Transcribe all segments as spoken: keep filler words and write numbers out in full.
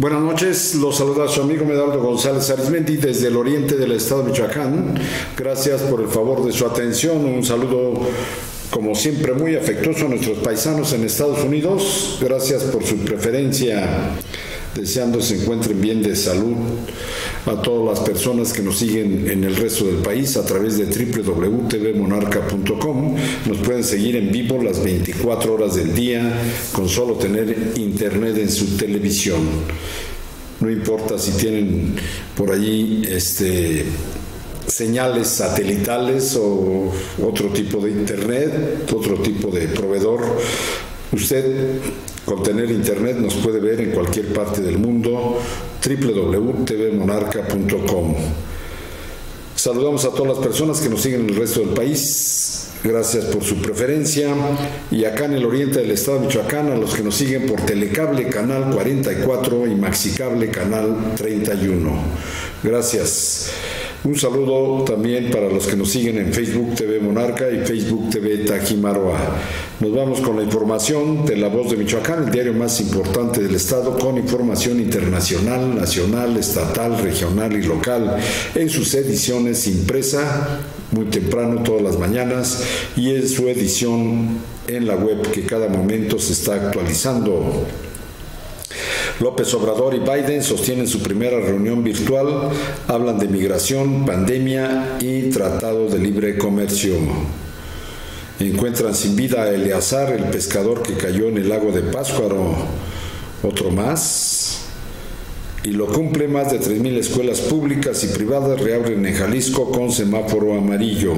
Buenas noches, los saluda su amigo Medardo González Arizmendi desde el oriente del estado de Michoacán. Gracias por el favor de su atención. Un saludo, como siempre, muy afectuoso a nuestros paisanos en Estados Unidos. Gracias por su preferencia, deseando se encuentren bien de salud. A todas las personas que nos siguen en el resto del país a través de doble u doble u doble u punto t v monarca punto com, nos pueden seguir en vivo las veinticuatro horas del día con solo tener internet en su televisión. No importa si tienen por allí este, señales satelitales o otro tipo de internet, otro tipo de proveedor. Usted, con tener internet, nos puede ver en cualquier parte del mundo. doble u doble u doble u punto t v monarca punto com. Saludamos a todas las personas que nos siguen en el resto del país. Gracias por su preferencia. Y acá en el oriente del estado de Michoacán, a los que nos siguen por Telecable Canal cuarenta y cuatro y Maxicable Canal treinta y uno. Gracias. Un saludo también para los que nos siguen en Facebook T V Monarca y Facebook T V Tajimaroa. Nos vamos con la información de La Voz de Michoacán, el diario más importante del estado, con información internacional, nacional, estatal, regional y local, en sus ediciones impresa, muy temprano todas las mañanas, y en su edición en la web, que cada momento se está actualizando. López Obrador y Biden sostienen su primera reunión virtual, hablan de migración, pandemia y tratado de libre comercio. Encuentran sin vida a Eleazar, el pescador que cayó en el lago de Pátzcuaro. Otro más. Y lo cumple, más de tres mil escuelas públicas y privadas reabren en Jalisco con semáforo amarillo.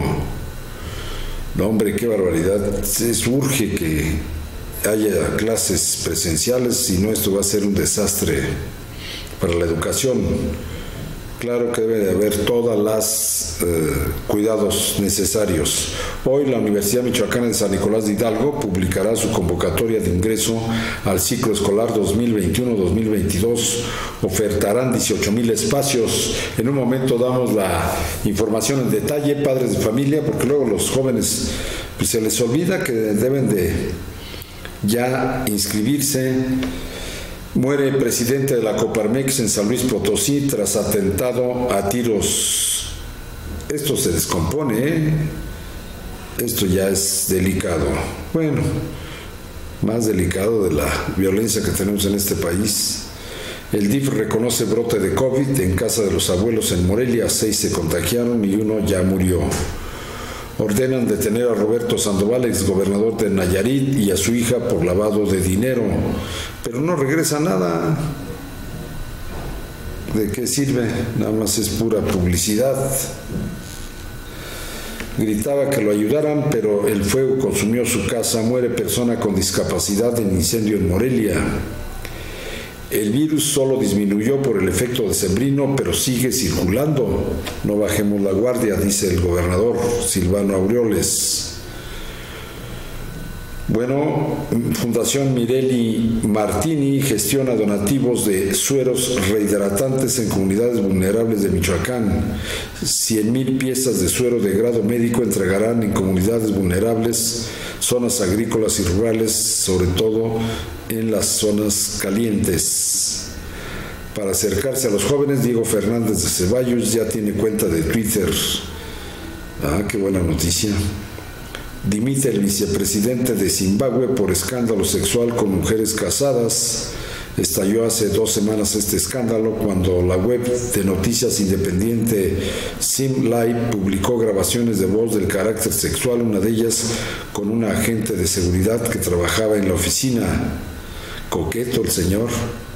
No, hombre, qué barbaridad. Se surge que haya clases presenciales, si no esto va a ser un desastre para la educación. Claro que debe de haber todas las eh, cuidados necesarios. Hoy la Universidad Michoacana de San Nicolás de Hidalgo publicará su convocatoria de ingreso al ciclo escolar dos mil veintiuno dos mil veintidós. Ofertarán dieciocho mil espacios. En un momento damos la información en detalle, padres de familia, porque luego los jóvenes pues, se les olvida que deben de ya inscribirse. Muere el presidente de la Coparmex en San Luis Potosí tras atentado a tiros. Esto se descompone, ¿eh? Esto ya es delicado. Bueno, más delicado de la violencia que tenemos en este país. El D I F reconoce brote de COVID en casa de los abuelos en Morelia. Seis se contagiaron y uno ya murió. Ordenan detener a Roberto Sandoval, exgobernador de Nayarit, y a su hija por lavado de dinero, pero no regresa nada. ¿De qué sirve? Nada más es pura publicidad. Gritaba que lo ayudaran, pero el fuego consumió su casa. Muere persona con discapacidad en incendio en Morelia. El virus solo disminuyó por el efecto decembrino, pero sigue circulando. No bajemos la guardia, dice el gobernador Silvano Aureoles. Bueno, Fundación Mireli Martini gestiona donativos de sueros rehidratantes en comunidades vulnerables de Michoacán. cien mil piezas de suero de grado médico entregarán en comunidades vulnerables, zonas agrícolas y rurales, sobre todo en las zonas calientes. Para acercarse a los jóvenes, Diego Fernández de Ceballos ya tiene cuenta de Twitter. Ah, qué buena noticia. Dimite el vicepresidente de Zimbabue por escándalo sexual con mujeres casadas. Estalló hace dos semanas este escándalo cuando la web de noticias independiente SimLive publicó grabaciones de voz del carácter sexual, una de ellas con una agente de seguridad que trabajaba en la oficina. Coqueto el señor.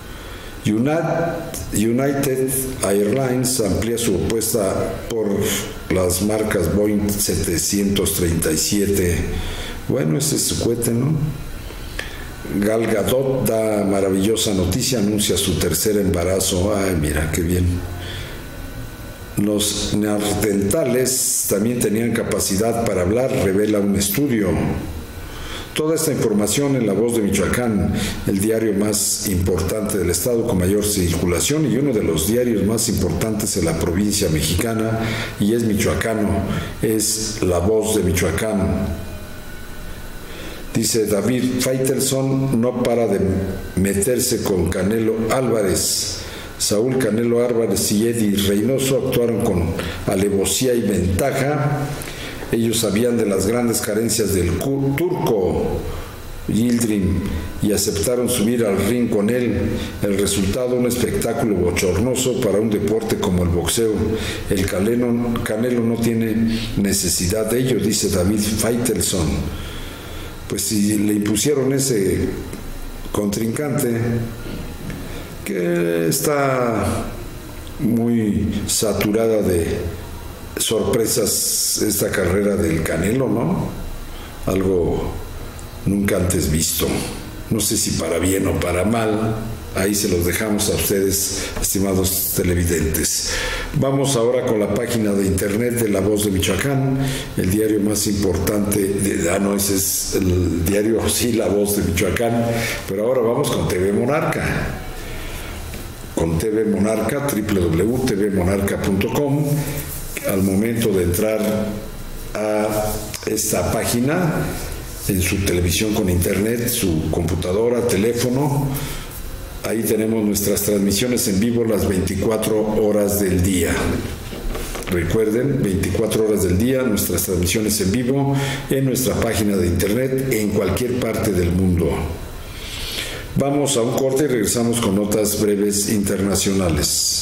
United Airlines amplía su apuesta por las marcas Boeing setecientos treinta y siete. Bueno, ese es su cohete, ¿no? Gal Gadot da maravillosa noticia, anuncia su tercer embarazo. Ay, mira, qué bien. Los neandertales también tenían capacidad para hablar, revela un estudio. Toda esta información en La Voz de Michoacán, el diario más importante del estado con mayor circulación y uno de los diarios más importantes en la provincia mexicana, y es michoacano, es La Voz de Michoacán. Dice David Faitelson, no para de meterse con Canelo Álvarez. Saúl Canelo Álvarez y Eddie Reynoso actuaron con alevosía y ventaja. Ellos sabían de las grandes carencias del turco Yildirim y aceptaron subir al ring con él. El resultado, un espectáculo bochornoso para un deporte como el boxeo. El Canelo, Canelo no tiene necesidad de ello, dice David Faitelson. Pues si le impusieron ese contrincante que está muy saturada de sorpresas esta carrera del Canelo, ¿no? Algo nunca antes visto. No sé si para bien o para mal. Ahí se los dejamos a ustedes, estimados televidentes. Vamos ahora con la página de internet de La Voz de Michoacán, el diario más importante de, ah no, ese es el diario, sí, La Voz de Michoacán, pero ahora vamos con T V Monarca. Con T V Monarca, doble u doble u doble u punto t v monarca punto com. Al momento de entrar a esta página, en su televisión con internet, su computadora, teléfono, ahí tenemos nuestras transmisiones en vivo las veinticuatro horas del día. Recuerden, veinticuatro horas del día, nuestras transmisiones en vivo en nuestra página de internet en cualquier parte del mundo. Vamos a un corte y regresamos con notas breves internacionales.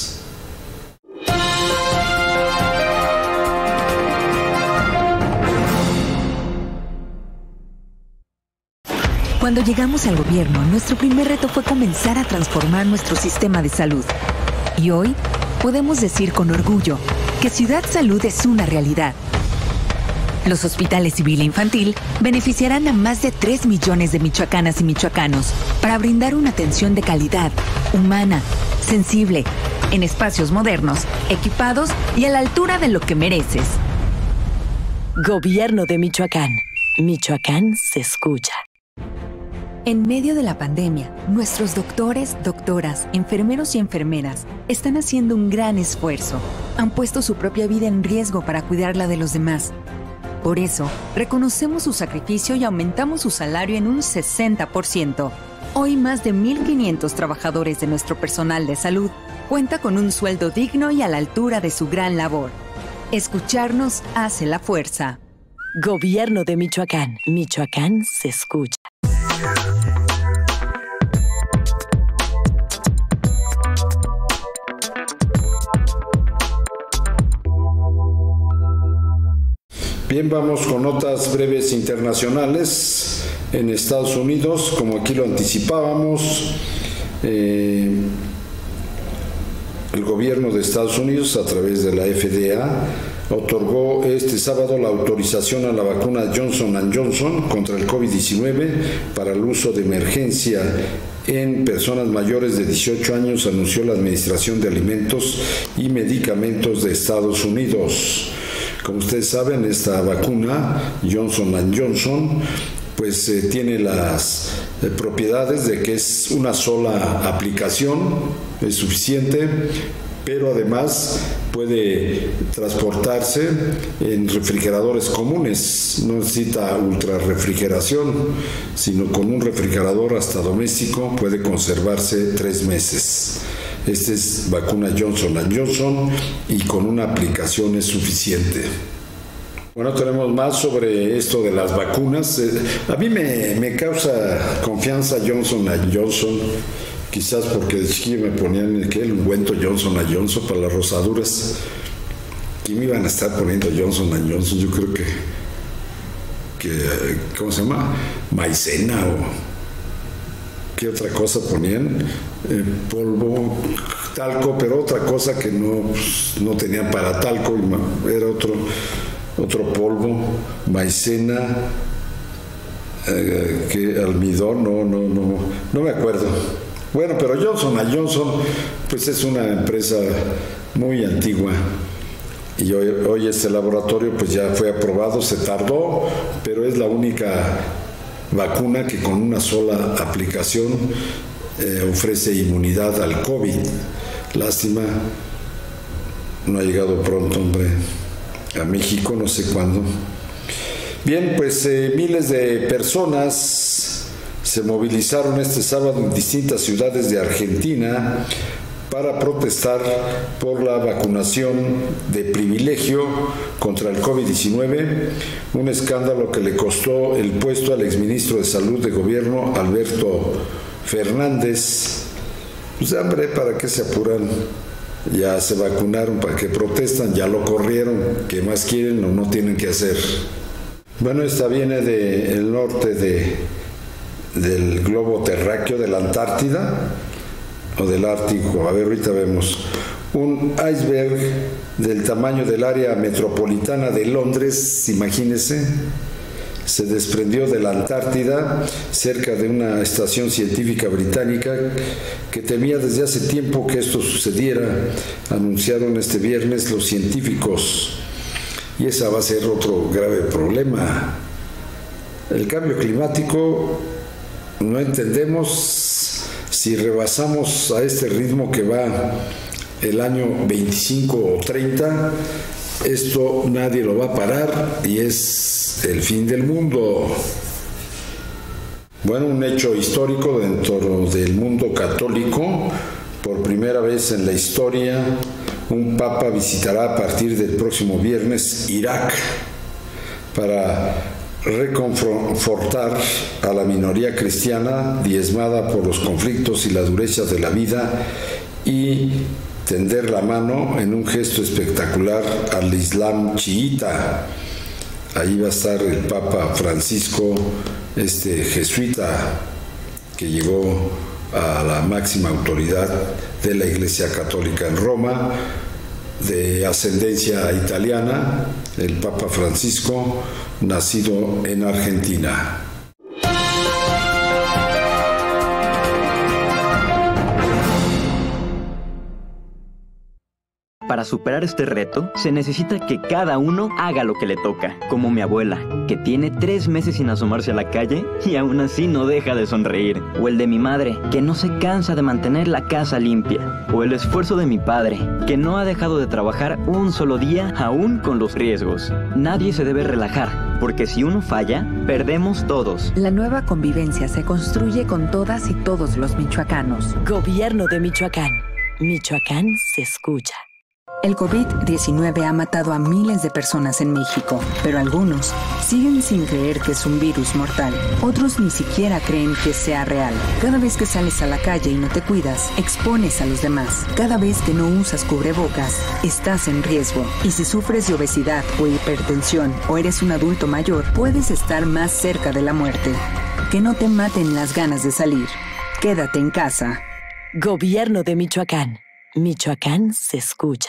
Cuando llegamos al gobierno, nuestro primer reto fue comenzar a transformar nuestro sistema de salud. Y hoy podemos decir con orgullo que Ciudad Salud es una realidad. Los hospitales civil e infantil beneficiarán a más de tres millones de michoacanas y michoacanos para brindar una atención de calidad, humana, sensible, en espacios modernos, equipados y a la altura de lo que mereces. Gobierno de Michoacán. Michoacán se escucha. En medio de la pandemia, nuestros doctores, doctoras, enfermeros y enfermeras están haciendo un gran esfuerzo. Han puesto su propia vida en riesgo para cuidar la de los demás. Por eso, reconocemos su sacrificio y aumentamos su salario en un sesenta por ciento. Hoy, más de mil quinientos trabajadores de nuestro personal de salud cuenta con un sueldo digno y a la altura de su gran labor. Escucharnos hace la fuerza. Gobierno de Michoacán. Michoacán se escucha. Bien, vamos con notas breves internacionales. En Estados Unidos, como aquí lo anticipábamos, eh, el gobierno de Estados Unidos, a través de la F D A, otorgó este sábado la autorización a la vacuna Johnson and Johnson contra el COVID diecinueve para el uso de emergencia en personas mayores de dieciocho años, anunció la Administración de Alimentos y Medicamentos de Estados Unidos. Como ustedes saben, esta vacuna Johnson and Johnson pues eh, tiene las eh, propiedades de que es una sola aplicación, es suficiente, pero además puede transportarse en refrigeradores comunes, no necesita ultra refrigeración, sino con un refrigerador hasta doméstico puede conservarse tres meses. Esta es vacuna Johnson and Johnson y con una aplicación es suficiente. Bueno, tenemos más sobre esto de las vacunas. A mí me, me causa confianza Johnson and Johnson, quizás porque de chiquillo me ponían el, el ungüento Johnson and Johnson para las rosaduras. ¿Qué me iban a estar poniendo Johnson and Johnson? Yo creo que, que ¿cómo se llama? Maicena o... ¿Qué otra cosa ponían? Eh, polvo, talco, pero otra cosa que no, pues, no tenían para talco, era otro, otro polvo, maicena, eh, que almidón, no, no, no, no me acuerdo. Bueno, pero Johnson and Johnson, pues es una empresa muy antigua. Y hoy, hoy este laboratorio pues ya fue aprobado, se tardó, pero es la única vacuna que con una sola aplicación eh, ofrece inmunidad al COVID. Lástima, no ha llegado pronto, hombre, a México, no sé cuándo. Bien, pues eh, miles de personas se movilizaron este sábado en distintas ciudades de Argentina para protestar por la vacunación de privilegio contra el COVID diecinueve, un escándalo que le costó el puesto al exministro de Salud de Gobierno, Alberto Fernández. Pues hombre, ¿para qué se apuran? Ya se vacunaron, ¿para qué protestan? Ya lo corrieron, ¿qué más quieren o no tienen que hacer? Bueno, esta viene del norte de, del globo terráqueo, de la Antártida, o del Ártico. A ver, ahorita vemos. Un iceberg del tamaño del área metropolitana de Londres, imagínense, se desprendió de la Antártida cerca de una estación científica británica que temía desde hace tiempo que esto sucediera. Anunciaron este viernes los científicos, y ese va a ser otro grave problema. El cambio climático, no entendemos si rebasamos a este ritmo que va el año veinticinco o treinta, esto nadie lo va a parar y es el fin del mundo. Bueno, un hecho histórico dentro del mundo católico. Por primera vez en la historia, un papa visitará a partir del próximo viernes Irak para reconfortar a la minoría cristiana diezmada por los conflictos y la dureza de la vida y tender la mano en un gesto espectacular al Islam chiita. Ahí va a estar el Papa Francisco, este jesuita que llegó a la máxima autoridad de la Iglesia Católica en Roma, de ascendencia italiana, el Papa Francisco, nacido en Argentina. Para superar este reto, se necesita que cada uno haga lo que le toca, como mi abuela, que tiene tres meses sin asomarse a la calle y aún así no deja de sonreír. O el de mi madre, que no se cansa de mantener la casa limpia. O el esfuerzo de mi padre, que no ha dejado de trabajar un solo día aún con los riesgos. Nadie se debe relajar, porque si uno falla, perdemos todos. La nueva convivencia se construye con todas y todos los michoacanos. Gobierno de Michoacán. Michoacán se escucha. El COVID diecinueve ha matado a miles de personas en México, pero algunos siguen sin creer que es un virus mortal. Otros ni siquiera creen que sea real. Cada vez que sales a la calle y no te cuidas, expones a los demás. Cada vez que no usas cubrebocas, estás en riesgo. Y si sufres de obesidad o hipertensión o eres un adulto mayor, puedes estar más cerca de la muerte. Que no te maten las ganas de salir. Quédate en casa. Gobierno de Michoacán. Michoacán se escucha.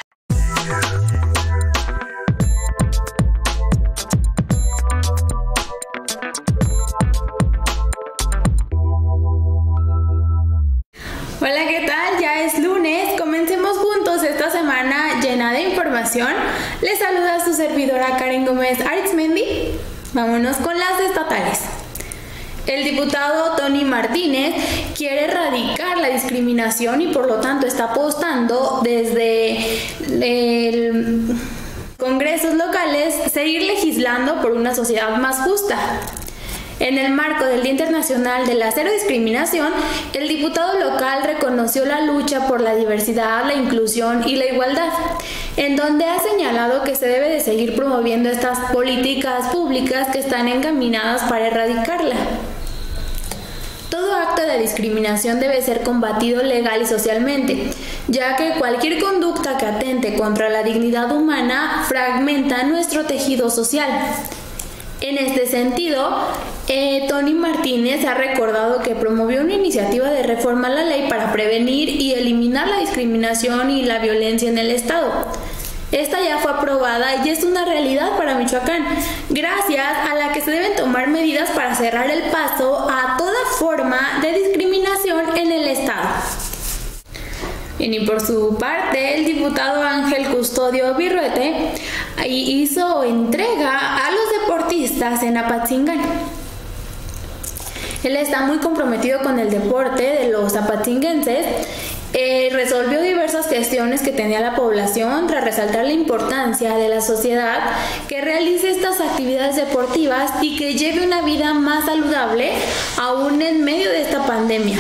Hola, ¿qué tal? Ya es lunes, comencemos juntos esta semana llena de información. Les saluda su servidora Karen Gómez Arizmendi. Vámonos con las estatales. El diputado Tony Martínez quiere erradicar la discriminación y por lo tanto está apostando desde el congresos locales seguir legislando por una sociedad más justa. En el marco del Día Internacional de la Cero Discriminación, el diputado local reconoció la lucha por la diversidad, la inclusión y la igualdad, en donde ha señalado que se debe de seguir promoviendo estas políticas públicas que están encaminadas para erradicarla. Todo acto de discriminación debe ser combatido legal y socialmente, ya que cualquier conducta que atente contra la dignidad humana fragmenta nuestro tejido social. En este sentido, eh, Tony Martínez ha recordado que promovió una iniciativa de reforma a la ley para prevenir y eliminar la discriminación y la violencia en el Estado. Esta ya fue aprobada y es una realidad para Michoacán, gracias a la que se deben tomar medidas para cerrar el paso a toda forma de discriminación en el Estado. Bien, y por su parte, el diputado Ángel Custodio Virruete hizo entrega a los deportistas en Apatzingán. Él está muy comprometido con el deporte de los apatzinguenses Eh, resolvió diversas cuestiones que tenía la población tras resaltar la importancia de la sociedad que realice estas actividades deportivas y que lleve una vida más saludable aún en medio de esta pandemia.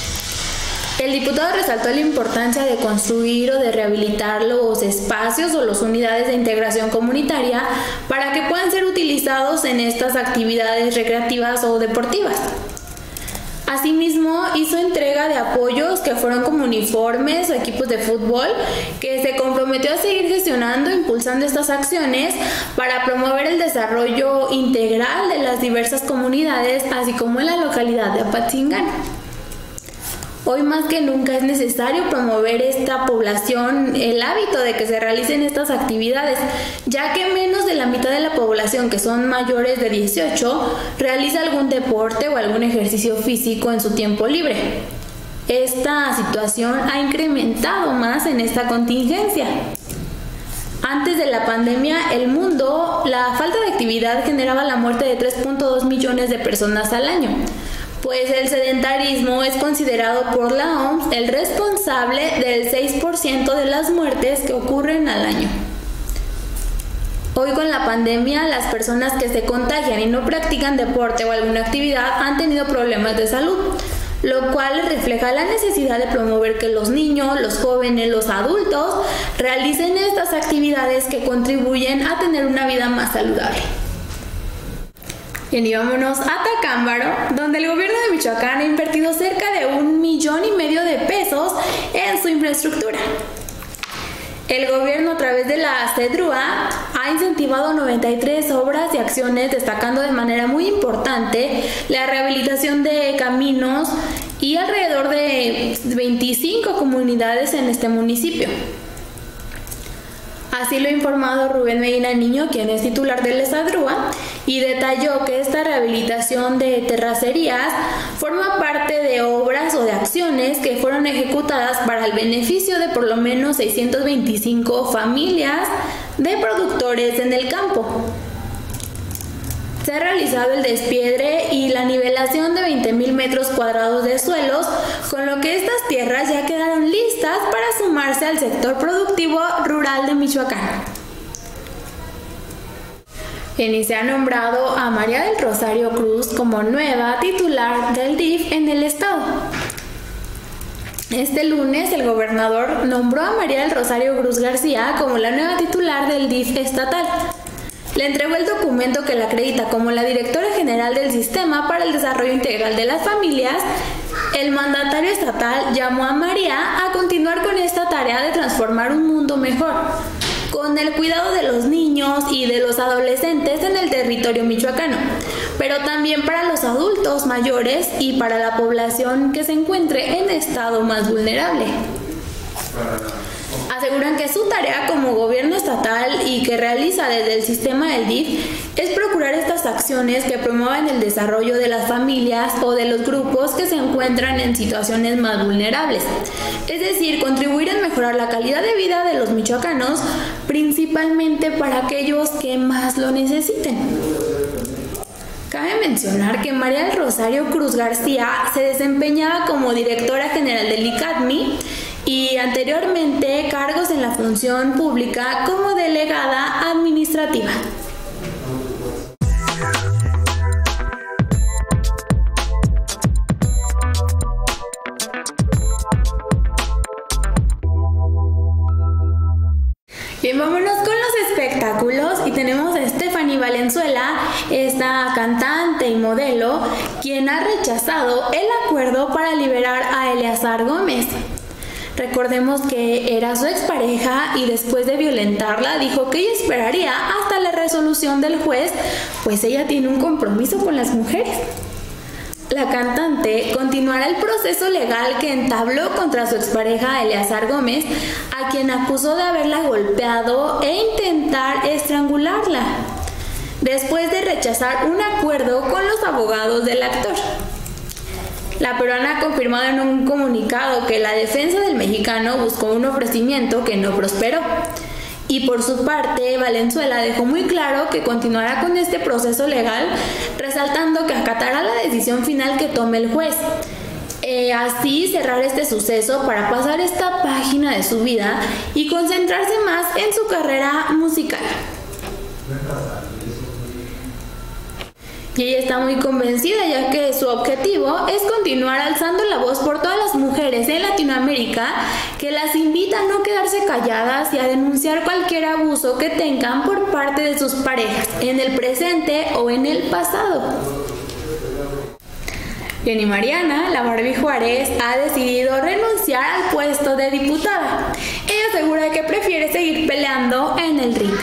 El diputado resaltó la importancia de construir o de rehabilitar los espacios o las unidades de integración comunitaria para que puedan ser utilizados en estas actividades recreativas o deportivas. Asimismo, hizo entrega de apoyos que fueron como uniformes o equipos de fútbol, que se comprometió a seguir gestionando e impulsando estas acciones para promover el desarrollo integral de las diversas comunidades, así como en la localidad de Apatzingán. Hoy más que nunca es necesario promover esta población el hábito de que se realicen estas actividades, ya que menos de la mitad de la población, que son mayores de dieciocho, realiza algún deporte o algún ejercicio físico en su tiempo libre. Esta situación ha incrementado más en esta contingencia. Antes de la pandemia, el mundo, la falta de actividad generaba la muerte de tres punto dos millones de personas al año. Pues el sedentarismo es considerado por la O M S el responsable del seis por ciento de las muertes que ocurren al año. Hoy con la pandemia, las personas que se contagian y no practican deporte o alguna actividad han tenido problemas de salud, lo cual refleja la necesidad de promover que los niños, los jóvenes, los adultos realicen estas actividades que contribuyen a tener una vida más saludable. Bien, y vámonos a Tacámbaro, donde el gobierno de Michoacán ha invertido cerca de un millón y medio de pesos en su infraestructura. El gobierno, a través de la CEDRUA, ha incentivado noventa y tres obras y acciones, destacando de manera muy importante la rehabilitación de caminos y alrededor de veinticinco comunidades en este municipio. Así lo ha informado Rubén Medina Niño, quien es titular de la CEDRUA, y detalló que esta rehabilitación de terracerías forma parte de obras o de acciones que fueron ejecutadas para el beneficio de por lo menos seiscientas veinticinco familias de productores en el campo. Se ha realizado el despiedre y la nivelación de veinte mil metros cuadrados de suelos, con lo que estas tierras ya quedaron listas para sumarse al sector productivo rural de Michoacán. Y se ha nombrado a María del Rosario Cruz como nueva titular del D I F en el estado. Este lunes el gobernador nombró a María del Rosario Cruz García como la nueva titular del D I F estatal. Le entregó el documento que la acredita como la directora general del Sistema para el Desarrollo Integral de las Familias. El mandatario estatal llamó a María a continuar con esta tarea de transformar un mundo mejor, con el cuidado de los niños y de los adolescentes en el territorio michoacano, pero también para los adultos mayores y para la población que se encuentre en estado más vulnerable. Aseguran que su tarea como gobierno estatal y que realiza desde el sistema del D I F es procurar estas acciones que promuevan el desarrollo de las familias o de los grupos que se encuentran en situaciones más vulnerables, es decir, contribuir en mejorar la calidad de vida de los michoacanos, principalmente para aquellos que más lo necesiten. Cabe mencionar que María del Rosario Cruz García se desempeñaba como directora general del I C A D M I y anteriormente cargos en la función pública como delegada administrativa. Bien, vámonos con los espectáculos y tenemos a Stephanie Valenzuela, esta cantante y modelo, quien ha rechazado el acuerdo para liberar a Eleazar Gómez. Recordemos que era su expareja y después de violentarla dijo que ella esperaría hasta la resolución del juez, pues ella tiene un compromiso con las mujeres. La cantante continuará el proceso legal que entabló contra su expareja Eleazar Gómez, a quien acusó de haberla golpeado e intentar estrangularla, después de rechazar un acuerdo con los abogados del actor. La peruana ha confirmado en un comunicado que la defensa del mexicano buscó un ofrecimiento que no prosperó. Y por su parte, Valenzuela dejó muy claro que continuará con este proceso legal, resaltando que acatará la decisión final que tome el juez. eh, así cerrar este suceso para pasar esta página de su vida y concentrarse más en su carrera musical. Y ella está muy convencida, ya que su objetivo es continuar alzando la voz por todas las mujeres en Latinoamérica, que las invita a no quedarse calladas y a denunciar cualquier abuso que tengan por parte de sus parejas, en el presente o en el pasado. Bien, y Mariana, la Barbie Juárez, ha decidido renunciar al puesto de diputada. Ella asegura que prefiere seguir peleando en el ring.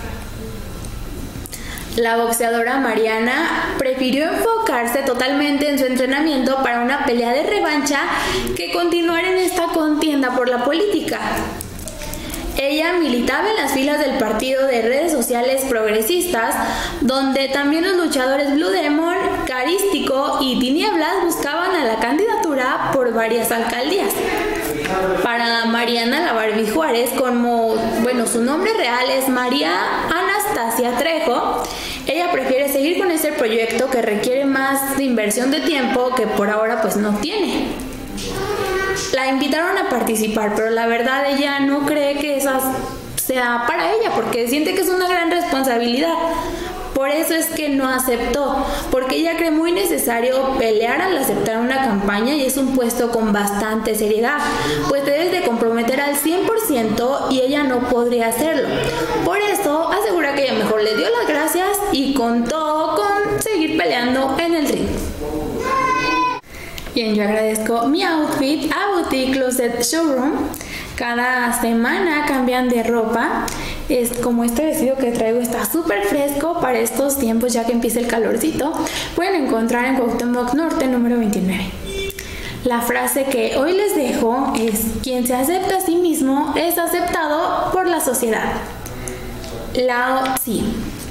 La boxeadora Mariana prefirió enfocarse totalmente en su entrenamiento para una pelea de revancha que continuar en esta contienda por la política. Ella militaba en las filas del partido de redes sociales progresistas, donde también los luchadores Blue Demon, Carístico y Tinieblas buscaban a la candidatura por varias alcaldías. Para Mariana la Barbie Juárez, como, bueno, su nombre real es María Anastasia Trejo, ella prefiere seguir con este proyecto que requiere más de inversión de tiempo que por ahora pues no tiene. La invitaron a participar, pero la verdad ella no cree que esa sea para ella, porque siente que es una gran responsabilidad. Por eso es que no aceptó, porque ella cree muy necesario pelear al aceptar una campaña y es un puesto con bastante seriedad, pues te debes de comprometer al cien por ciento y ella no podría hacerlo. Por eso asegura que ella mejor le dio las gracias y contó con seguir peleando en el ring. Bien, yo agradezco mi outfit a Boutique Closet Showroom. Cada semana cambian de ropa. Es como este vestido que traigo está súper fresco para estos tiempos, ya que empieza el calorcito. Pueden encontrar en Cuauhtémoc Norte número veintinueve. La frase que hoy les dejo es: quien se acepta a sí mismo es aceptado por la sociedad. Lao Tzu.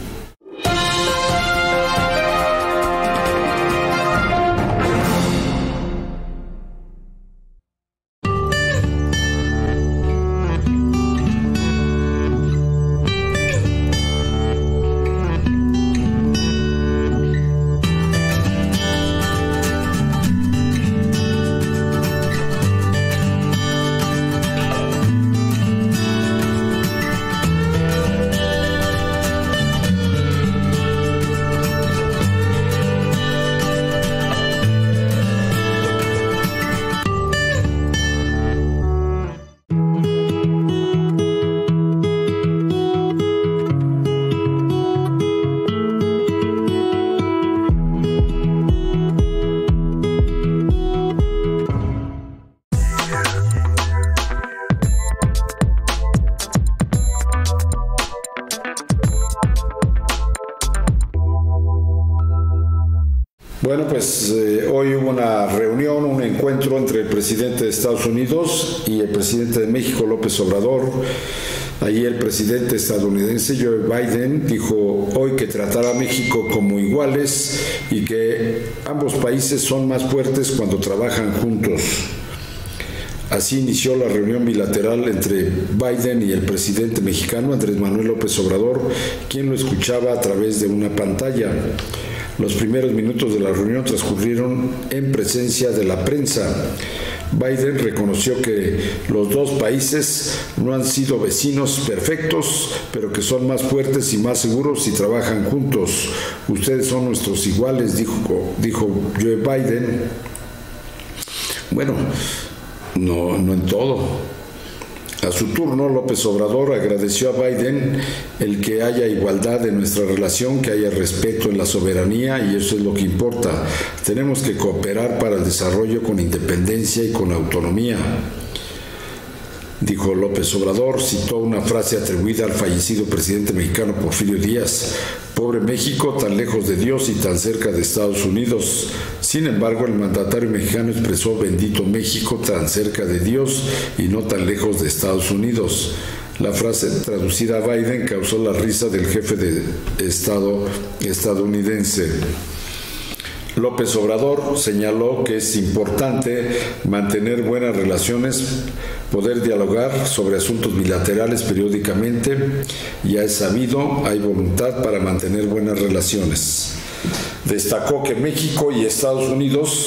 Bueno, pues eh, hoy hubo una reunión, un encuentro entre el presidente de Estados Unidos y el presidente de México, López Obrador. Allí el presidente estadounidense Joe Biden dijo hoy que tratará a México como iguales y que ambos países son más fuertes cuando trabajan juntos. Así inició la reunión bilateral entre Biden y el presidente mexicano Andrés Manuel López Obrador, quien lo escuchaba a través de una pantalla. Los primeros minutos de la reunión transcurrieron en presencia de la prensa. Biden reconoció que los dos países no han sido vecinos perfectos, pero que son más fuertes y más seguros si trabajan juntos. Ustedes son nuestros iguales, dijo, dijo Joe Biden. Bueno, no, no en todo. A su turno, López Obrador agradeció a Biden el que haya igualdad en nuestra relación, que haya respeto en la soberanía, y eso es lo que importa. Tenemos que cooperar para el desarrollo con independencia y con autonomía, dijo López Obrador. Citó una frase atribuida al fallecido presidente mexicano Porfirio Díaz: pobre México, tan lejos de Dios y tan cerca de Estados Unidos. Sin embargo, el mandatario mexicano expresó: bendito México, tan cerca de Dios y no tan lejos de Estados Unidos. La frase traducida a Biden causó la risa del jefe de Estado estadounidense. López Obrador señaló que es importante mantener buenas relaciones, poder dialogar sobre asuntos bilaterales periódicamente. Ya es sabido, hay voluntad para mantener buenas relaciones. Destacó que México y Estados Unidos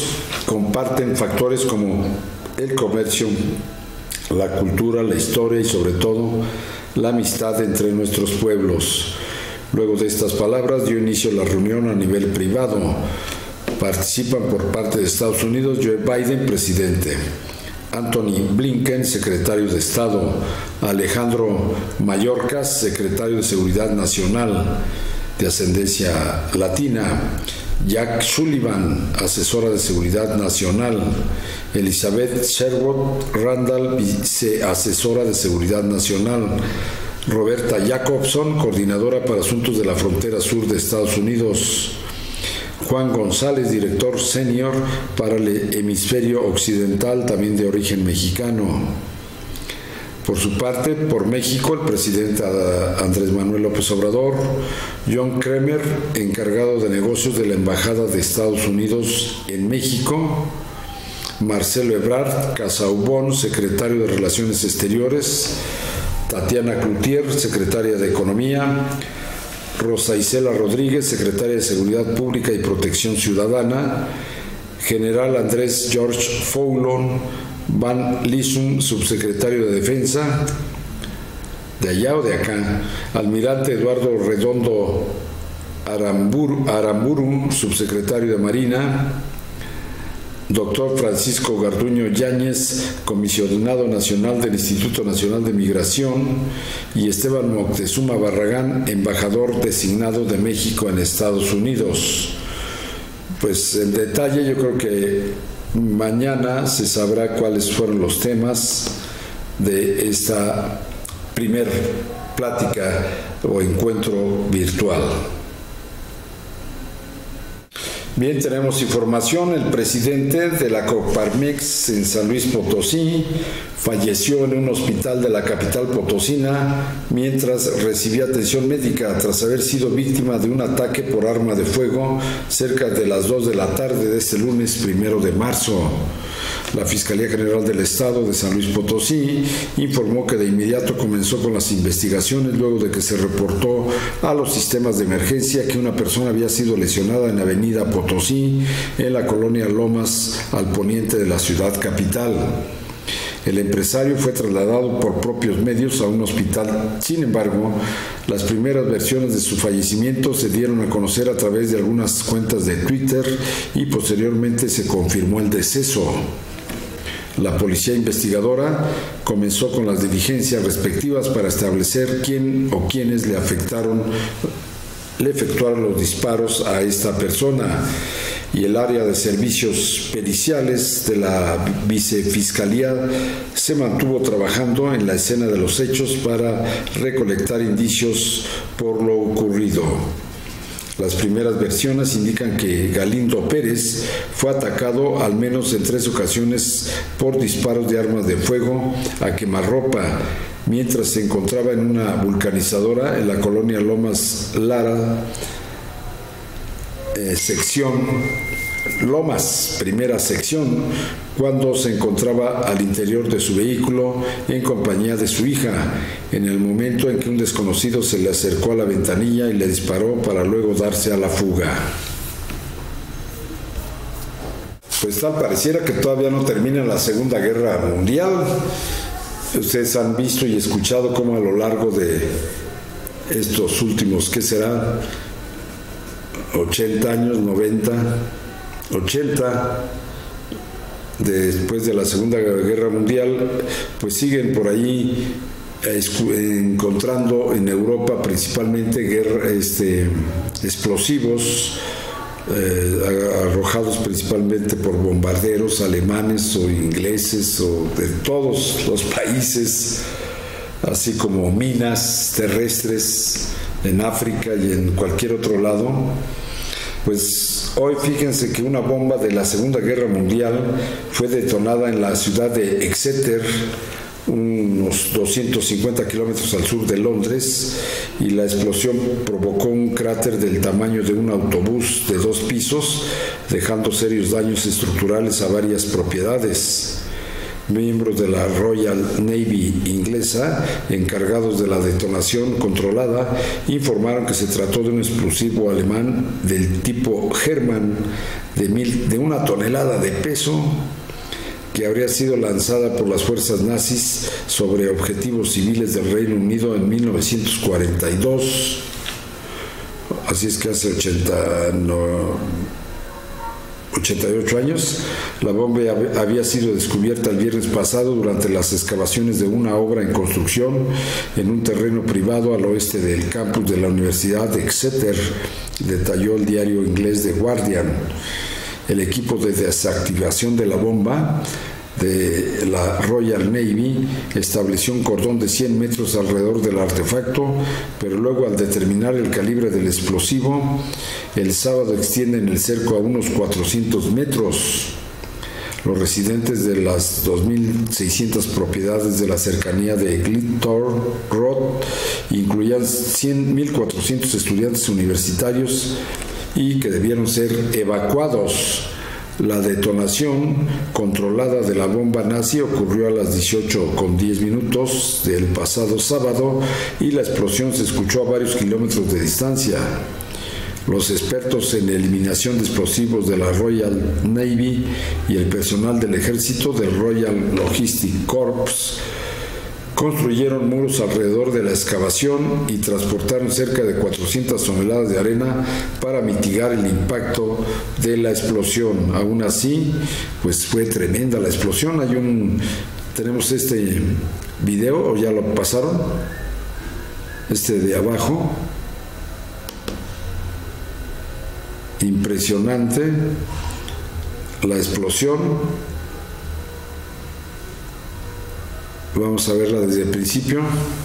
comparten factores como el comercio, la cultura, la historia y sobre todo la amistad entre nuestros pueblos. Luego de estas palabras dio inicio a la reunión a nivel privado. Participan por parte de Estados Unidos Joe Biden, presidente; Anthony Blinken, secretario de Estado; Alejandro Mayorkas, secretario de Seguridad Nacional de ascendencia latina; Jack Sullivan, asesora de Seguridad Nacional; Elizabeth Sherwood Randall, viceasesora de Seguridad Nacional; Roberta Jacobson, coordinadora para asuntos de la frontera sur de Estados Unidos; Juan González, director senior para el hemisferio occidental, también de origen mexicano. Por su parte, por México, el presidente Andrés Manuel López Obrador; John Kremer, encargado de negocios de la Embajada de Estados Unidos en México; Marcelo Ebrard Casaubon, secretario de Relaciones Exteriores; Tatiana Cloutier, secretaria de Economía; Rosa Isela Rodríguez, secretaria de Seguridad Pública y Protección Ciudadana; General Andrés George Foulon Van Lissum, subsecretario de Defensa, de allá o de acá; Almirante Eduardo Redondo Aramburu, Aramburum, subsecretario de Marina; Doctor Francisco Garduño Yáñez, comisionado nacional del Instituto Nacional de Migración; y Esteban Moctezuma Barragán, embajador designado de México en Estados Unidos. Pues en detalle yo creo que mañana se sabrá cuáles fueron los temas de esta primer plática o encuentro virtual. Bien, tenemos información. El presidente de la Coparmex en San Luis Potosí falleció en un hospital de la capital potosina mientras recibía atención médica tras haber sido víctima de un ataque por arma de fuego cerca de las dos de la tarde de este lunes primero de marzo. La Fiscalía General del Estado de San Luis Potosí informó que de inmediato comenzó con las investigaciones luego de que se reportó a los sistemas de emergencia que una persona había sido lesionada en Avenida Potosí, en la colonia Lomas, al poniente de la ciudad capital. El empresario fue trasladado por propios medios a un hospital. Sin embargo, las primeras versiones de su fallecimiento se dieron a conocer a través de algunas cuentas de Twitter y posteriormente se confirmó el deceso. La policía investigadora comenzó con las diligencias respectivas para establecer quién o quiénes le afectaron, le efectuaron los disparos a esta persona, y el área de servicios periciales de la vicefiscalía se mantuvo trabajando en la escena de los hechos para recolectar indicios por lo ocurrido. Las primeras versiones indican que Galindo Pérez fue atacado al menos en tres ocasiones por disparos de armas de fuego a quemarropa mientras se encontraba en una vulcanizadora en la colonia Lomas Lara, eh, sección Lomas, primera sección, cuando se encontraba al interior de su vehículo en compañía de su hija, en el momento en que un desconocido se le acercó a la ventanilla y le disparó para luego darse a la fuga. Pues tal pareciera que todavía no termina la Segunda Guerra Mundial. Ustedes han visto y escuchado cómo a lo largo de estos últimos, ¿qué será? ochenta años, noventa, ochenta, después de la Segunda Guerra Mundial, pues siguen por ahí encontrando en Europa principalmente guerra, este, explosivos eh, arrojados principalmente por bombarderos alemanes o ingleses o de todos los países, así como minas terrestres en África y en cualquier otro lado. Pues hoy fíjense que una bomba de la Segunda Guerra Mundial fue detonada en la ciudad de Exeter, unos doscientos cincuenta kilómetros al sur de Londres, y la explosión provocó un cráter del tamaño de un autobús de dos pisos, dejando serios daños estructurales a varias propiedades. miembros de la Royal Navy inglesa, encargados de la detonación controlada, informaron que se trató de un explosivo alemán del tipo Hermann de, mil, de una tonelada de peso, que habría sido lanzada por las fuerzas nazis sobre objetivos civiles del Reino Unido en mil novecientos cuarenta y dos. Así es que hace ochenta, no, ochenta y ocho años. La bomba había sido descubierta el viernes pasado durante las excavaciones de una obra en construcción en un terreno privado al oeste del campus de la Universidad de Exeter, detalló el diario inglés The Guardian. El equipo de desactivación de la bomba de la Royal Navy estableció un cordón de cien metros alrededor del artefacto, pero luego, al determinar el calibre del explosivo, el sábado extienden el cerco a unos cuatrocientos metros. Los residentes de las dos mil seiscientas propiedades de la cercanía de Glittor Road incluían mil cuatrocientos estudiantes universitarios y que debieron ser evacuados. La detonación controlada de la bomba nazi ocurrió a las dieciocho con diez minutos del pasado sábado y la explosión se escuchó a varios kilómetros de distancia. Los expertos en eliminación de explosivos de la Royal Navy y el personal del ejército del Royal Logistic Corps construyeron muros alrededor de la excavación y transportaron cerca de cuatrocientas toneladas de arena para mitigar el impacto de la explosión. Aún así, pues fue tremenda la explosión. Hay un, tenemos este video, o ya lo pasaron, este de abajo. Impresionante la explosión. Vamos a verla desde el principio.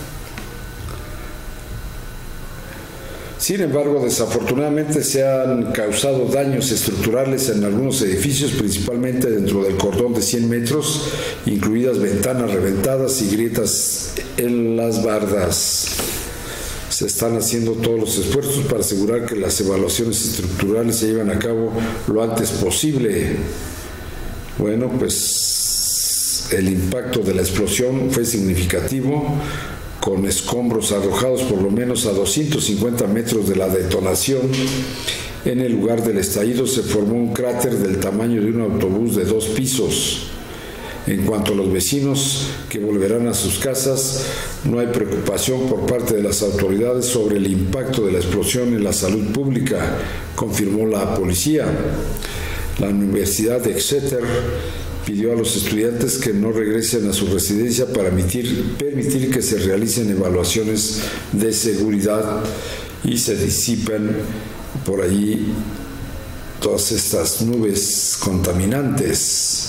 Sin embargo, desafortunadamente se han causado daños estructurales en algunos edificios, principalmente dentro del cordón de cien metros, incluidas ventanas reventadas y grietas en las bardas. Se están haciendo todos los esfuerzos para asegurar que las evaluaciones estructurales se lleven a cabo lo antes posible. Bueno, pues el impacto de la explosión fue significativo, con escombros arrojados por lo menos a doscientos cincuenta metros de la detonación. En el lugar del estallido se formó un cráter del tamaño de un autobús de dos pisos. En cuanto a los vecinos que volverán a sus casas, no hay preocupación por parte de las autoridades sobre el impacto de la explosión en la salud pública, confirmó la policía. La Universidad de Exeter pidió a los estudiantes que no regresen a su residencia para permitir, permitir que se realicen evaluaciones de seguridad y se disipen por allí todas estas nubes contaminantes.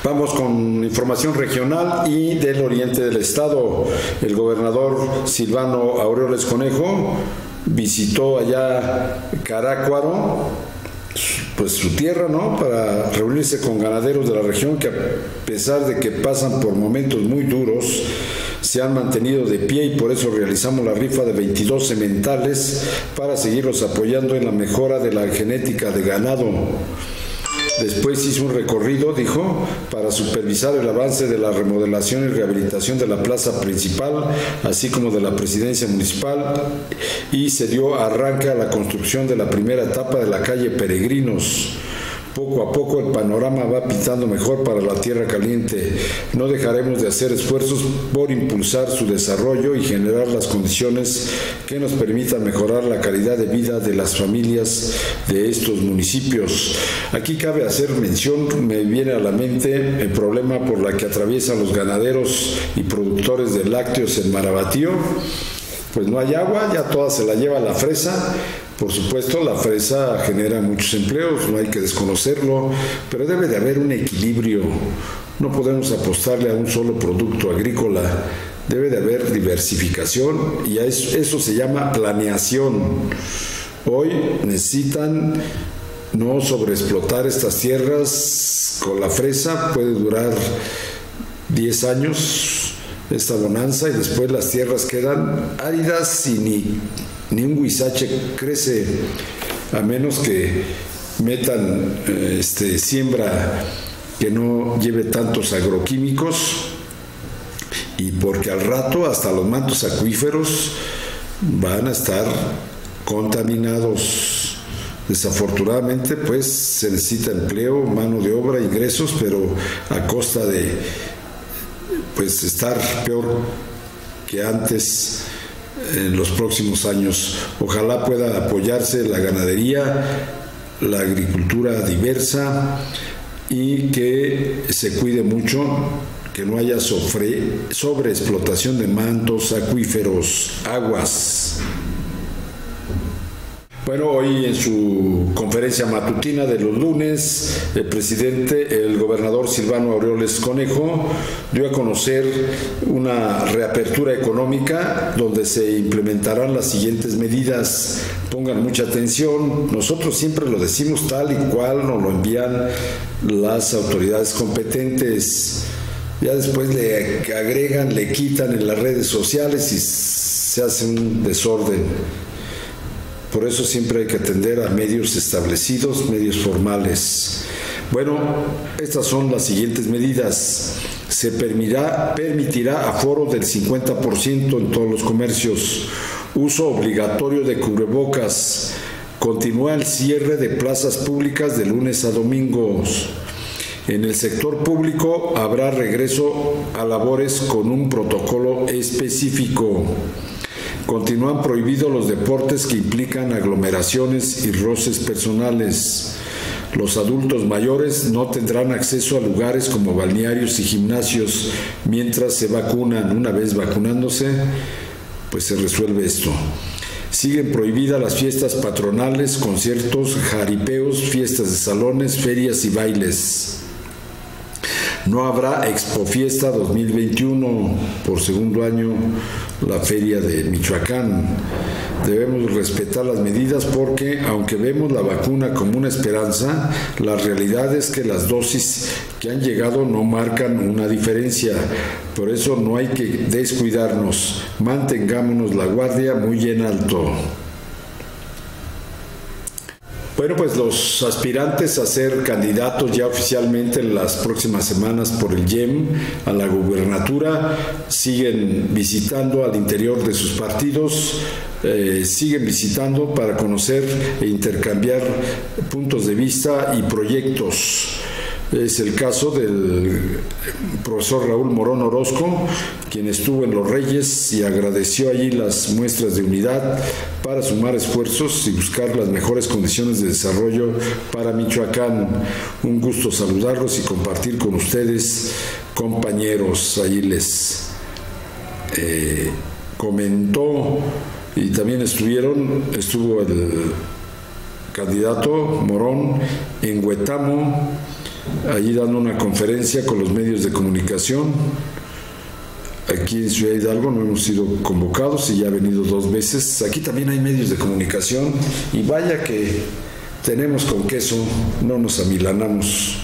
Vamos con información regional y del oriente del estado. El gobernador Silvano Aureoles Conejo visitó allá Carácuaro, pues su tierra, ¿no?, para reunirse con ganaderos de la región que, a pesar de que pasan por momentos muy duros, se han mantenido de pie, y por eso realizamos la rifa de veintidós sementales para seguirlos apoyando en la mejora de la genética de ganado. Después hizo un recorrido, dijo, para supervisar el avance de la remodelación y rehabilitación de la plaza principal, así como de la presidencia municipal, y se dio arranque a la construcción de la primera etapa de la calle Peregrinos. Poco a poco el panorama va pintando mejor para la Tierra Caliente. No dejaremos de hacer esfuerzos por impulsar su desarrollo y generar las condiciones que nos permitan mejorar la calidad de vida de las familias de estos municipios. Aquí cabe hacer mención, me viene a la mente el problema por la que atraviesan los ganaderos y productores de lácteos en Marabatío. Pues no hay agua, ya toda se la lleva la fresa. Por supuesto, la fresa genera muchos empleos, no hay que desconocerlo, pero debe de haber un equilibrio. No podemos apostarle a un solo producto agrícola, debe de haber diversificación, y a eso, eso se llama planeación. Hoy necesitan no sobreexplotar estas tierras con la fresa, puede durar diez años esta bonanza, y después las tierras quedan áridas y ni, ni un huizache crece, a menos que metan este, siembra que no lleve tantos agroquímicos, y porque al rato hasta los mantos acuíferos van a estar contaminados. Desafortunadamente, pues se necesita empleo, mano de obra, ingresos, pero a costa de pues estar peor que antes en los próximos años. Ojalá pueda apoyarse la ganadería, la agricultura diversa, y que se cuide mucho, que no haya sobre, sobreexplotación de mantos, acuíferos, aguas. Bueno, hoy en su conferencia matutina de los lunes, el presidente, el gobernador Silvano Aureoles Conejo, dio a conocer una reapertura económica donde se implementarán las siguientes medidas. Pongan mucha atención, nosotros siempre lo decimos tal y cual nos lo envían las autoridades competentes. Ya después le agregan, le quitan en las redes sociales y se hace un desorden. Por eso siempre hay que atender a medios establecidos, medios formales. Bueno, estas son las siguientes medidas. Se permitirá, permitirá aforo del cincuenta por ciento en todos los comercios. Uso obligatorio de cubrebocas. Continúa el cierre de plazas públicas de lunes a domingos. En el sector público habrá regreso a labores con un protocolo específico. Continúan prohibidos los deportes que implican aglomeraciones y roces personales. Los adultos mayores no tendrán acceso a lugares como balnearios y gimnasios mientras se vacunan. Una vez vacunándose, pues se resuelve esto. Siguen prohibidas las fiestas patronales, conciertos, jaripeos, fiestas de salones, ferias y bailes. No habrá Expo Fiesta dos mil veintiuno, por segundo año la feria de Michoacán. Debemos respetar las medidas porque, aunque vemos la vacuna como una esperanza, la realidad es que las dosis que han llegado no marcan una diferencia. Por eso no hay que descuidarnos. Mantengámonos la guardia muy en alto. Bueno, pues los aspirantes a ser candidatos ya oficialmente en las próximas semanas por el Y E M a la gubernatura siguen visitando al interior de sus partidos, eh, siguen visitando para conocer e intercambiar puntos de vista y proyectos. Es el caso del profesor Raúl Morón Orozco, quien estuvo en Los Reyes y agradeció allí las muestras de unidad para sumar esfuerzos y buscar las mejores condiciones de desarrollo para Michoacán. Un gusto saludarlos y compartir con ustedes, compañeros. Allí les eh, comentó, y también estuvieron, estuvo el candidato Morón en Huetamo, allí dando una conferencia con los medios de comunicación. Aquí en Ciudad Hidalgo no hemos sido convocados y ya ha venido dos veces. Aquí también hay medios de comunicación y vaya que tenemos con queso, no nos amilanamos.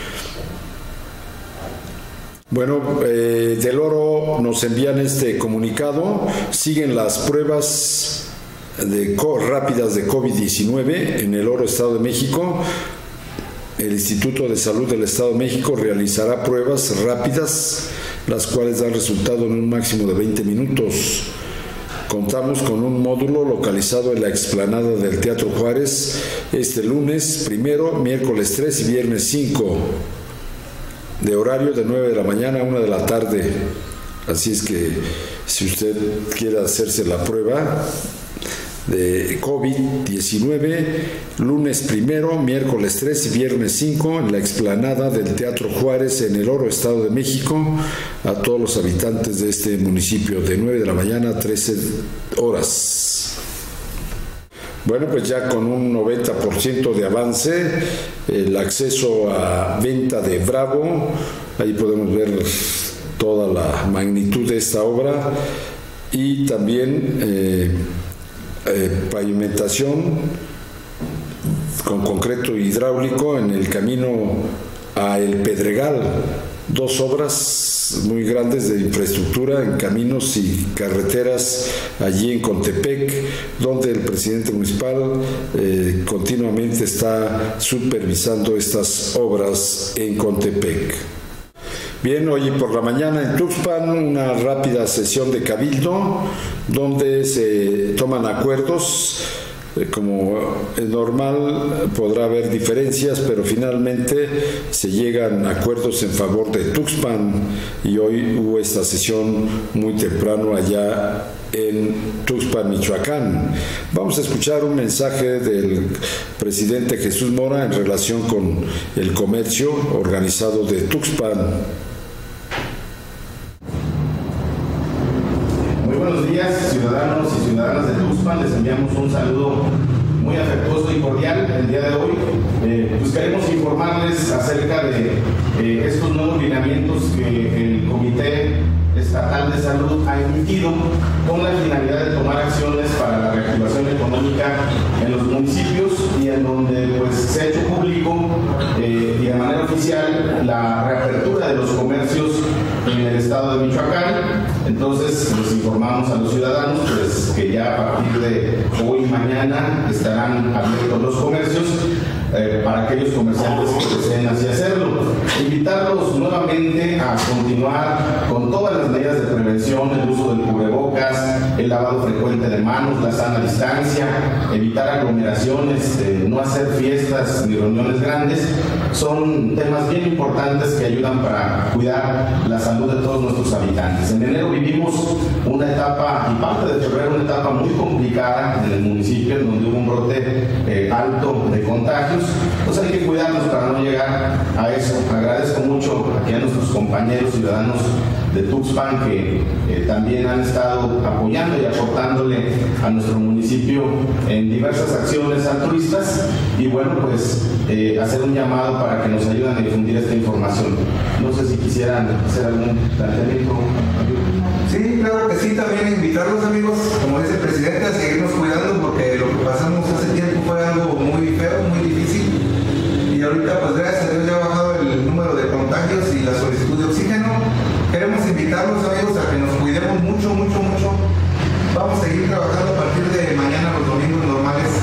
Bueno, eh, del Oro nos envían este comunicado. Siguen las pruebas de co rápidas de COVID diecinueve en el Oro, Estado de México. El Instituto de Salud del Estado de México realizará pruebas rápidas, las cuales dan resultado en un máximo de veinte minutos. Contamos con un módulo localizado en la explanada del Teatro Juárez este lunes primero, miércoles tres y viernes cinco, de horario de nueve de la mañana a una de la tarde. Así es que si usted quiere hacerse la prueba de COVID diecinueve, lunes primero, miércoles tres y viernes cinco en la explanada del Teatro Juárez en el Oro, Estado de México, a todos los habitantes de este municipio, de nueve de la mañana a trece horas. Bueno, pues ya con un noventa por ciento de avance, el acceso a venta de Bravo, ahí podemos ver toda la magnitud de esta obra, y también eh, eh, pavimentación con concreto hidráulico en el camino a El Pedregal, dos obras muy grandes de infraestructura en caminos y carreteras allí en Contepec, donde el presidente municipal eh, continuamente está supervisando estas obras en Contepec. Bien, hoy por la mañana en Tuxpan una rápida sesión de cabildo donde se toman acuerdos. Como es normal, podrá haber diferencias, pero finalmente se llegan a acuerdos en favor de Tuxpan, y hoy hubo esta sesión muy temprano allá en Tuxpan, Michoacán. Vamos a escuchar un mensaje del presidente Jesús Mora en relación con el comercio organizado de Tuxpan. Buenos días, ciudadanos y ciudadanas de Tuxpan. Les enviamos un saludo muy afectuoso y cordial el día de hoy. Eh, pues queremos informarles acerca de eh, estos nuevos lineamientos que el Comité Estatal de Salud ha emitido con la finalidad de tomar acciones para la reactivación económica en los municipios, y en donde pues se ha hecho público eh, y de manera oficial la reapertura de los comercios en el estado de Michoacán. Entonces les informamos a los ciudadanos pues que ya a partir de hoy y mañana estarán abiertos los comercios eh, para aquellos comerciantes que deseen así hacerlo. Invitarlos nuevamente a continuar con todas las medidas de prevención, el uso del cubrebocas, el lavado frecuente de manos, la sana distancia, evitar aglomeraciones, eh, no hacer fiestas ni reuniones grandes. Son temas bien importantes que ayudan para cuidar la salud de todos nuestros habitantes. En enero vivimos una etapa, y parte de febrero, una etapa muy complicada en el municipio, en donde hubo un brote eh, alto de contagios. Pues hay que cuidarnos para no llegar a eso. Agradezco mucho aquí a nuestros compañeros ciudadanos de Tuxpan que eh, también han estado apoyando y aportándole a nuestro municipio en diversas acciones altruistas, y bueno, pues eh, hacer un llamado para que nos ayuden a difundir esta información. No sé si quisieran hacer algún planteamiento. Sí, claro que sí, también invitarlos, amigos, como dice el presidente, a seguirnos cuidando, porque lo que pasamos hace tiempo fue algo muy feo, muy difícil, y ahorita pues gracias a Dios ya ha bajado el número de contagios y la solicitud de oxígeno. Queremos invitarlos, amigos, a que nos cuidemos mucho, mucho, mucho. Vamos a seguir trabajando a partir de mañana los domingos normales,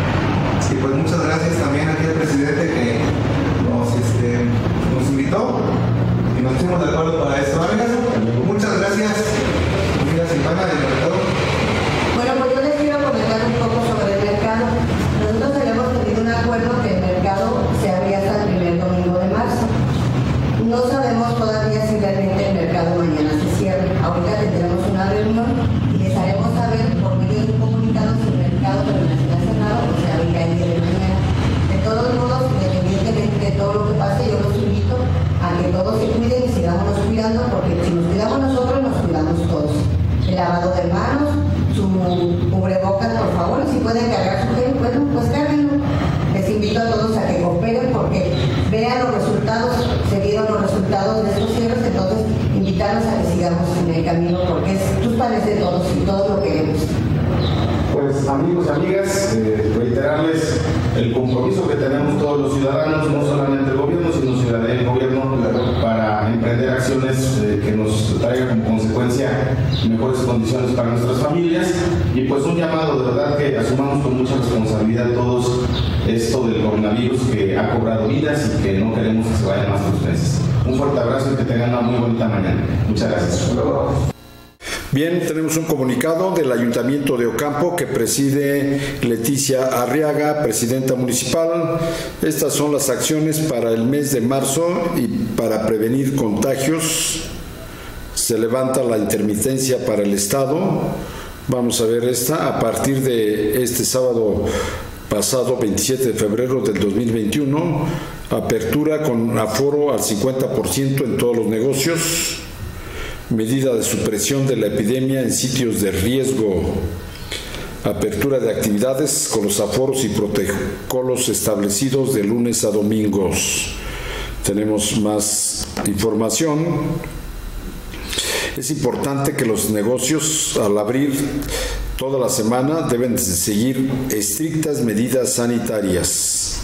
y pues muchas gracias también aquí al presidente que nos, este, nos invitó y nos pusimos de acuerdo para esto. Amigas, muchas gracias. Mira, Silvana del mercado. Bueno, pues yo les quiero comentar un poco sobre el mercado. Nosotros habíamos tenido un acuerdo que el mercado se abría hasta el primer domingo de marzo. No sabemos todavía si realmente el mercado mañana se cierra. Ahorita tendremos una reunión y les haremos saber por medio de un comunicado si el mercado permanecerá cerrado o se abrirá el día de mañana. De todos modos, independientemente de todo lo que pase, yo los invito a que todos se cuiden y sigamos cuidando, porque si nos cuidamos nosotros, nos cuidamos todos. El lavado de manos, su cubrebocas, por favor, y si pueden cargar su gel, bueno, pues cárguenlo. Les invito a todos a que cooperen camino, porque es Tuxpan es de todos y todo lo queremos. Pues amigos y amigas, eh, reiterarles el compromiso que tenemos todos los ciudadanos, no solamente el gobierno, sino ciudadanía y gobierno, para emprender acciones eh, que nos traigan como consecuencia mejores condiciones para nuestras familias, y pues un llamado de verdad que asumamos con mucha responsabilidad todos esto del coronavirus que ha cobrado vidas y que no queremos que se vayan más de dos meses. Un fuerte abrazo y que tengan una muy bonita mañana. Muchas gracias. Bien, tenemos un comunicado del Ayuntamiento de Ocampo que preside Leticia Arriaga, presidenta municipal. Estas son las acciones para el mes de marzo y para prevenir contagios. Se levanta la intermitencia para el Estado. Vamos a ver esta a partir de este sábado pasado, veintisiete de febrero del dos mil veintiuno. Apertura con aforo al cincuenta por ciento en todos los negocios. Medida de supresión de la epidemia en sitios de riesgo. Apertura de actividades con los aforos y protocolos establecidos de lunes a domingos. Tenemos más información. Es importante que los negocios al abrir toda la semana deben seguir estrictas medidas sanitarias.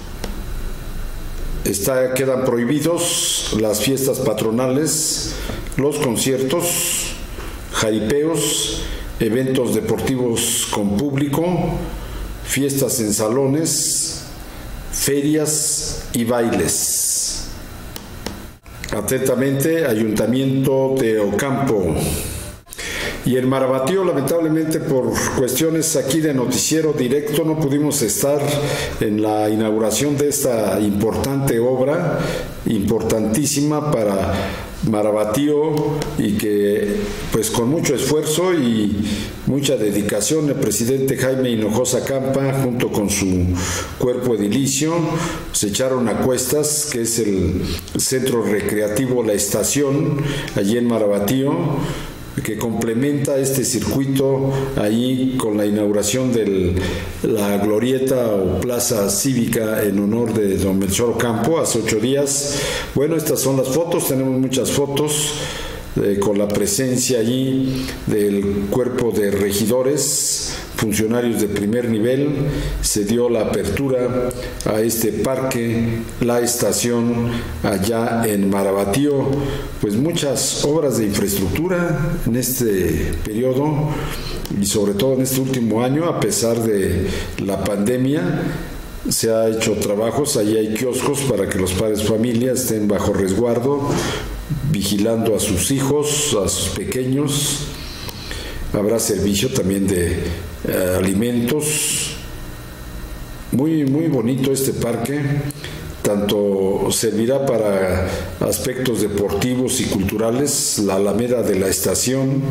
Está, quedan prohibidos las fiestas patronales, los conciertos, jaripeos, eventos deportivos con público, fiestas en salones, ferias y bailes. Atentamente, Ayuntamiento de Ocampo. Y en Marabatío, lamentablemente por cuestiones aquí de noticiero directo, no pudimos estar en la inauguración de esta importante obra, importantísima para Marabatío, y que pues con mucho esfuerzo y mucha dedicación el presidente Jaime Hinojosa Campa junto con su cuerpo edilicio se echaron a cuestas, que es el centro recreativo La Estación allí en Marabatío, que complementa este circuito ahí con la inauguración de la glorieta o plaza cívica en honor de don Melchor Ocampo hace ocho días. Bueno, estas son las fotos, tenemos muchas fotos eh, con la presencia allí del cuerpo de regidores, funcionarios de primer nivel. Se dio la apertura a este parque, La Estación, allá en Marabatío. Pues muchas obras de infraestructura en este periodo y sobre todo en este último año, a pesar de la pandemia. Se ha hecho trabajos, ahí hay kioscos para que los padres de familia estén bajo resguardo, vigilando a sus hijos, a sus pequeños. Habrá servicio también de eh, alimentos. Muy, muy bonito este parque. Tanto servirá para aspectos deportivos y culturales, la Alameda de La Estación,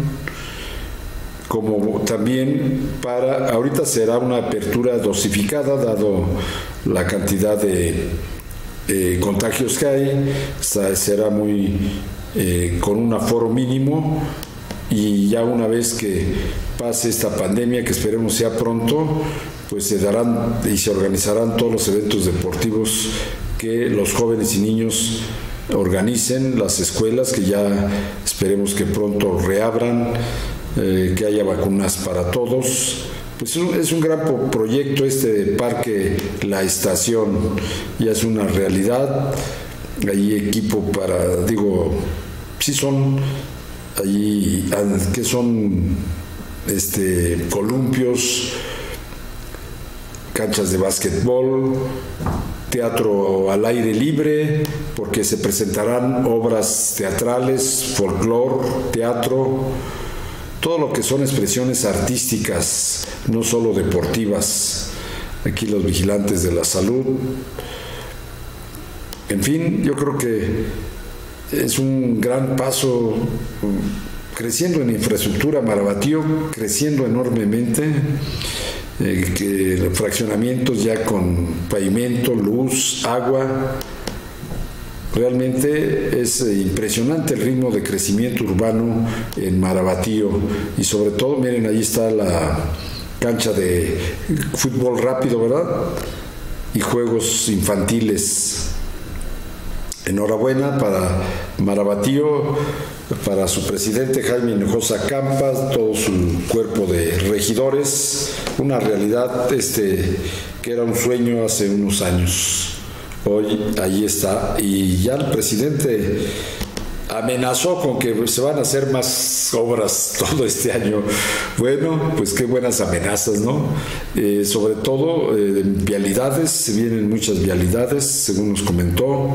como también para, ahorita será una apertura dosificada, dado la cantidad de eh, contagios que hay, será muy eh, con un aforo mínimo, y ya una vez que pase esta pandemia, que esperemos sea pronto, pues se darán y se organizarán todos los eventos deportivos que los jóvenes y niños organicen, las escuelas que ya esperemos que pronto reabran, eh, que haya vacunas para todos. Pues es un gran proyecto este parque La Estación, ya es una realidad. Hay equipo para, digo, sí son allí que son este columpios, canchas de básquetbol, teatro al aire libre, porque se presentarán obras teatrales, folclor, teatro, todo lo que son expresiones artísticas, no solo deportivas. Aquí los vigilantes de la salud. En fin, yo creo que es un gran paso, creciendo en infraestructura, Marabatío creciendo enormemente, eh, que fraccionamientos ya con pavimento, luz, agua. Realmente es impresionante el ritmo de crecimiento urbano en Marabatío, y sobre todo, miren, ahí está la cancha de fútbol rápido, ¿verdad? Y juegos infantiles. Enhorabuena para Marabatío, para su presidente Jaime Hinojosa Campas, todo su cuerpo de regidores, una realidad este, que era un sueño hace unos años. Hoy ahí está, y ya el presidente amenazó con que se van a hacer más obras todo este año. Bueno, pues qué buenas amenazas, ¿no? Eh, sobre todo eh, en vialidades, se vienen muchas vialidades, según nos comentó.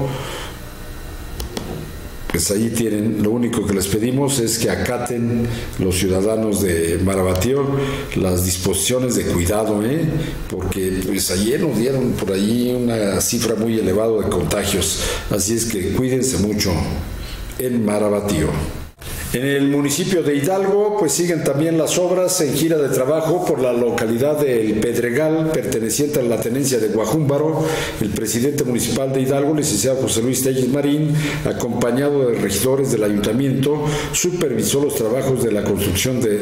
Pues ahí tienen, lo único que les pedimos es que acaten los ciudadanos de Marabatío las disposiciones de cuidado, ¿eh? Porque pues ayer nos dieron por ahí una cifra muy elevada de contagios, así es que cuídense mucho en Marabatío. En el municipio de Hidalgo, pues siguen también las obras en gira de trabajo por la localidad del Pedregal, perteneciente a la tenencia de Guajúmbaro. El presidente municipal de Hidalgo, licenciado José Luis Telles Marín, acompañado de regidores del ayuntamiento, supervisó los trabajos de la construcción de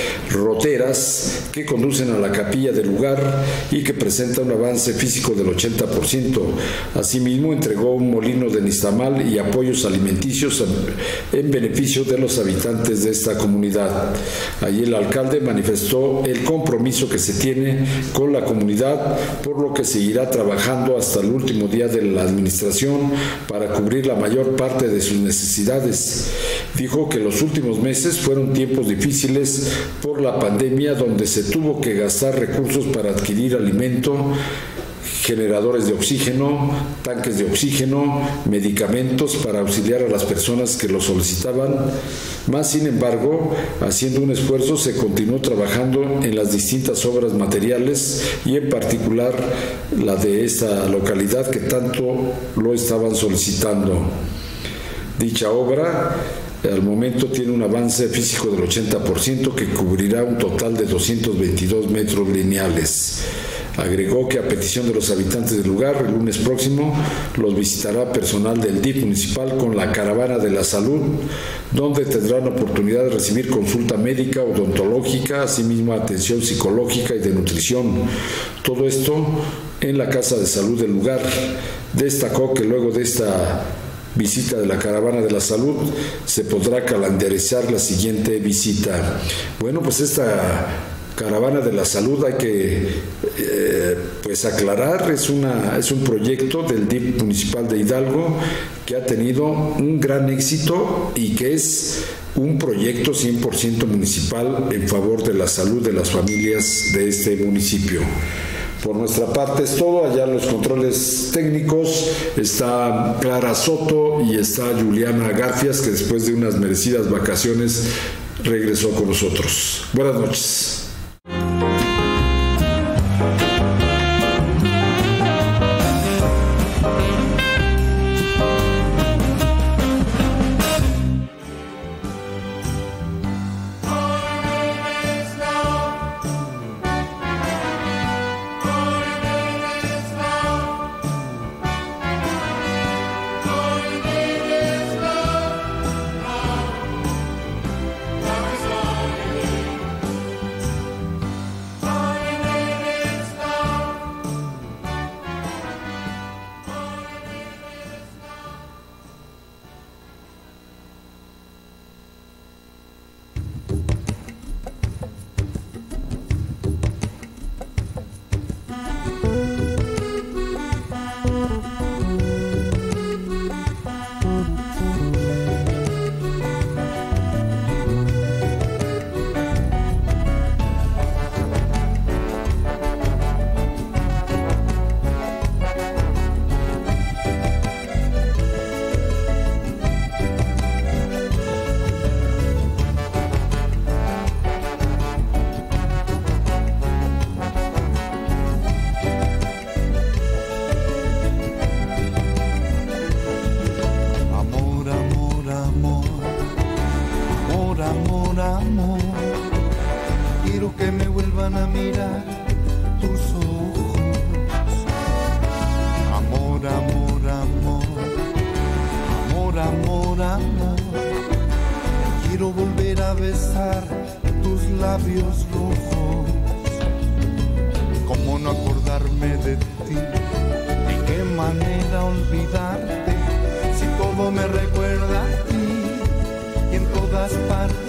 roteras que conducen a la capilla del lugar y que presenta un avance físico del ochenta por ciento. Asimismo, entregó un molino de nixtamal y apoyos alimenticios en beneficio de los habitantes de esta comunidad. Allí el alcalde manifestó el compromiso que se tiene con la comunidad, por lo que seguirá trabajando hasta el último día de la administración para cubrir la mayor parte de sus necesidades. Dijo que los últimos meses fueron tiempos difíciles por la pandemia, donde se tuvo que gastar recursos para adquirir alimento, generadores de oxígeno, tanques de oxígeno, medicamentos para auxiliar a las personas que lo solicitaban. Más sin embargo, haciendo un esfuerzo, se continuó trabajando en las distintas obras materiales y en particular la de esta localidad que tanto lo estaban solicitando. Dicha obra al momento tiene un avance físico del ochenta por ciento que cubrirá un total de doscientos veintidós metros lineales. Agregó que a petición de los habitantes del lugar, el lunes próximo los visitará personal del D I F municipal con la Caravana de la Salud, donde tendrán oportunidad de recibir consulta médica, odontológica, asimismo atención psicológica y de nutrición. Todo esto en la Casa de Salud del lugar. Destacó que luego de esta visita de la Caravana de la Salud se podrá calendarizar la siguiente visita. Bueno, pues esta Caravana de la Salud, hay que eh, pues aclarar, es, una, es un proyecto del D I F municipal de Hidalgo que ha tenido un gran éxito y que es un proyecto cien por ciento municipal en favor de la salud de las familias de este municipio. Por nuestra parte es todo. Allá en los controles técnicos está Clara Soto y está Juliana Garfias, que después de unas merecidas vacaciones regresó con nosotros. Buenas noches. todas partes.